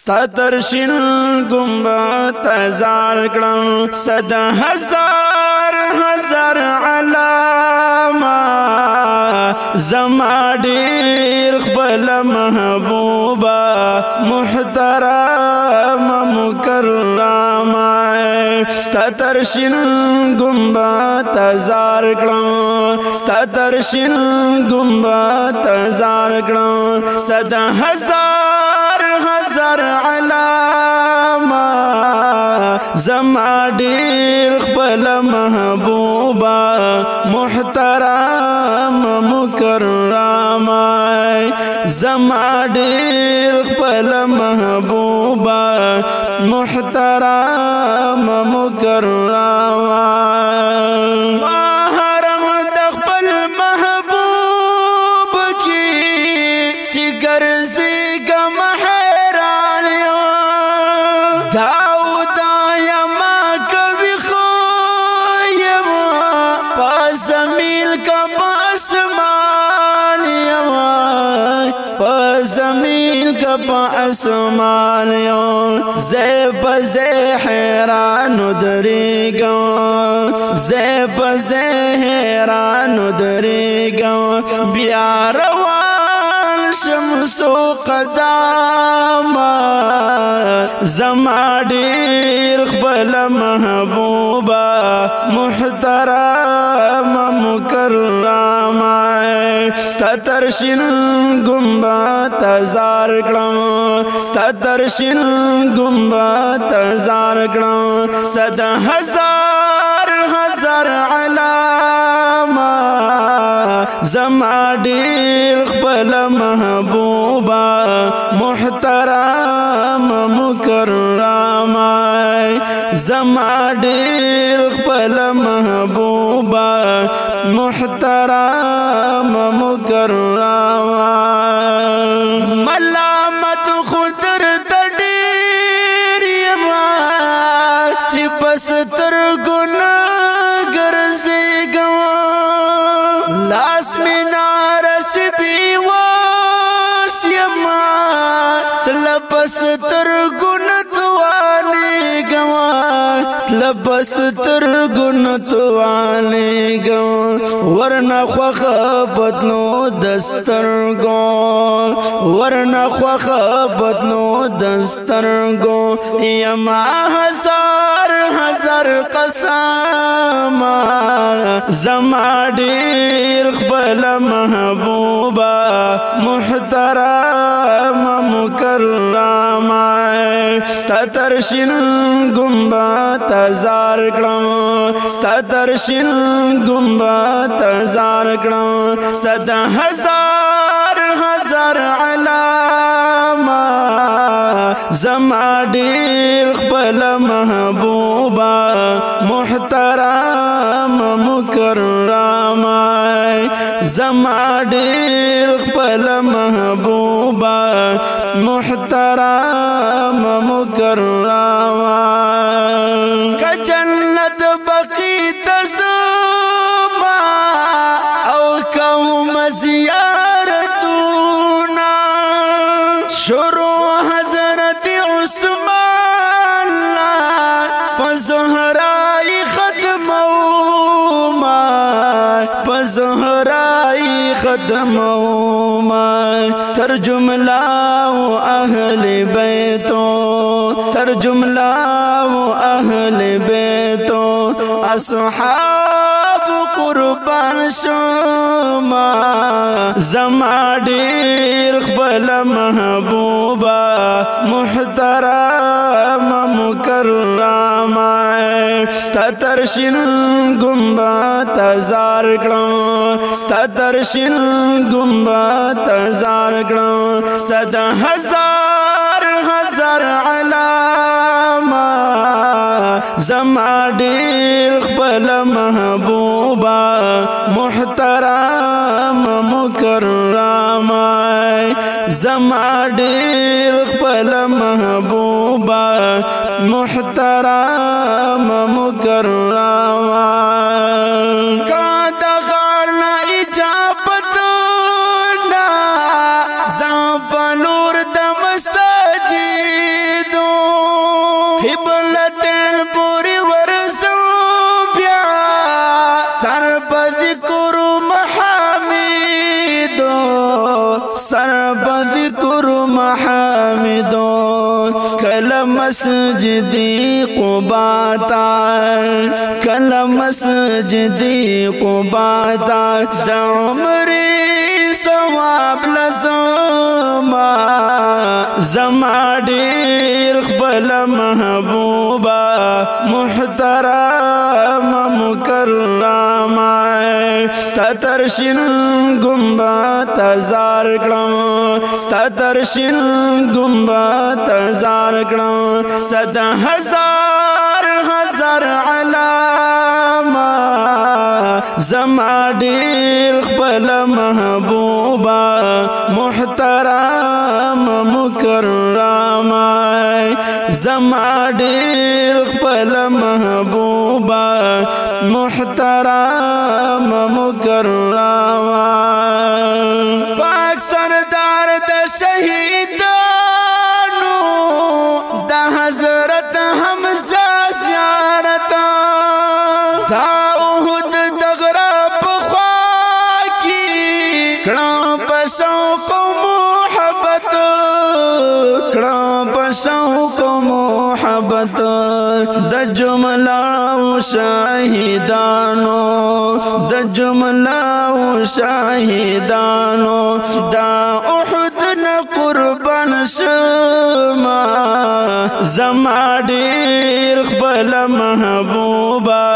ستا ترشین گنبد تزار کړم صد هزار هزار علامه زما ډیر خپل محبوبه محترم مکرمه ستا ترشین گنبد تزار کړم ستا ترشین گنبد تزار کړم صد هزار هزار علامه زما ډیر خپل محبوبه محترم مکرمه زما ډیر خپل محبوبه محترم مکرمه محرم د خپل محبوب کی چې ګرځي ګم حیران یم داود یما کوي خو یم په زمین کا آسمان یم په زمین کا آسمان یم زیب زی حیران دریگم زیب زی حیران دریگم بیا روان شمسو قداما زما ډیر خپل محبوبه محترم مکرمه ستا ترشین گنبد تزار کړم ستا ترشین گنبد تزار کړم صد هزار هزار علامه زما ډیر خپل محبوبه محترم مکرمه زما ډیر خپل محبوبه محترم مکرمه ملامت خودر تډیر یما چې پس تر ګناه ګرځېږم لاس مې نارسبي واس یما تلپس تر ګناه توانېږم تلپس تر ګناه توانېږم ورنه خوخه بدلو دسترګو ورنه خوخه بدلو دسترګو یما هزار هزار قسم زما ډیر خپل محبوبه محترم مکرمه ستا ترشین گنبد تزار کړم ستا ترشین گنبد تزار کړم صد هزار هزار علامه زما ډیر خپل محبوبه محترم مکرمه زما ډیر خپل محبوبه محترم مکرمه که جنت بقی تزما او کوم زیارتونا شروع حضرت عثمان لا پزهرائی ختموما پزهرائی ختموما ترجم لاو اہل بیتو ترجم لاو اہل بیتو اصحاب قربان شما زما ډیر خپل محبوبه محترم مکرمه ستا ترشین گنبد تزار کړم ستا ترشین گنبد تزار کړم صد هزار هزار علامه زما ډیر خپل محبوبه محترم مکرمه زما ډیر خپل محبوبه محترم مکرمه کا د غار نه اجابت نه زم په نور د مساجد مسجد قباء تا کله مسجد قباء تا د عمر ثواب لزما زما ډیر خپل محبوبا محترم مکرم ستترشن گنبد زار کړم ستترشن گنبد زار کړم صد هزار علامه زما ډیر خپل محبوبا محترم مکرم زما ډیر خپل محبوبا محترم مکرم پاک سردار د شهیدانو د حضرت حمزه زیارت دا احد دغرا پخوا کی کړه په شوق محبت کړه په شوق محبت د جمله شاهدانو د جمله شاهدانو دا احد نه قربان شما زما ډیر خپل محبوبا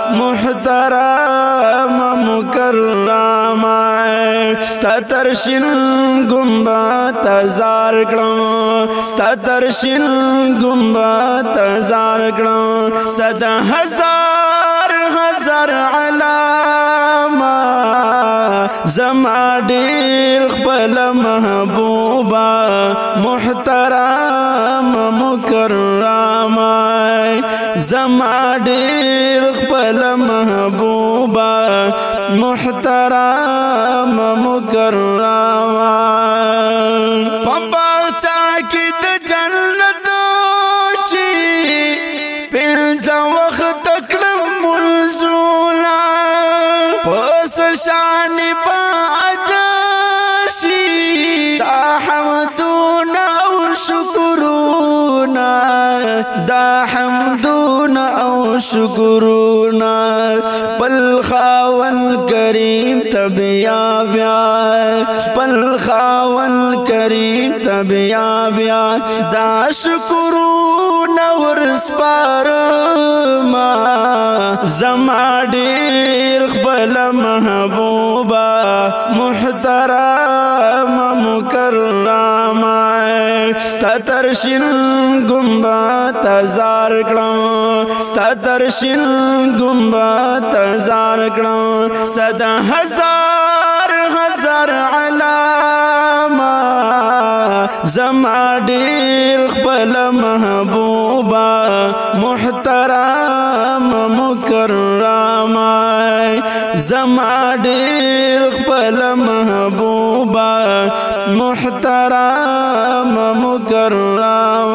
محترم مکرم ستترشن گنبد زار کړم ستترشن گنبد زار کړم صد هزار علامه زما ډیر خپل محبوبا محترم مکرم زما ډیر خپل محبوبا محترم مکرم پمباچا کی د جنت چی پنځه وخت کړم منزولا پس شان بادشي دا حمدون او شکرون دا حمدون او شکرون بل خاون کریم تبیا بیا بل خاون کریم تبیا بیا دا شکرون ورسپارما زما ډیر خپل محبوبا محترم مکرم ستترشن گنبد زار کړم ستترشن گنبد زار کړم صد هزار علامه زما ډیر خپل محبوبا محترم مکرم زما ډیر خپل محبوبا محترم مکرم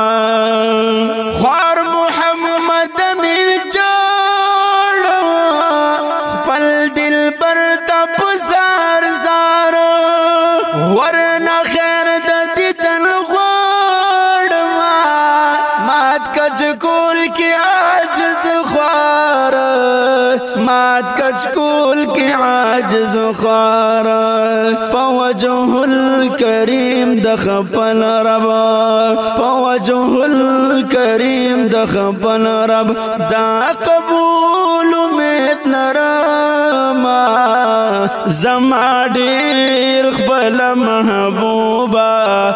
خوار محمد مل جوړ خپل دل پر تپ زار زار ورنه خیر د دیدن غوړم مات کچ کول کی عاجز خوار مات کچ کول کی عاجز خوار پوجه الکریم د خپل رب پوجه الکریم د خپل رب دا قبول امید لرم زما ډیر خپل محبوبا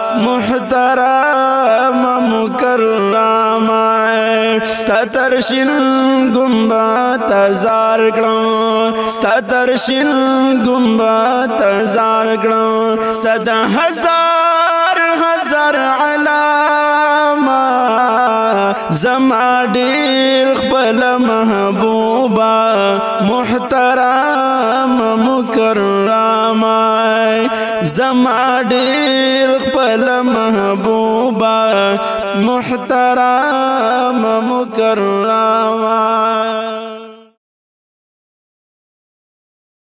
محترم مکرم ستترشن گنبد زار کړم ستترشن گنبد زار کړم صد هزار علامه زما ډیر خپل محبوبا محترم مکرم زما ډیر خپل محبوبا محترم مکرم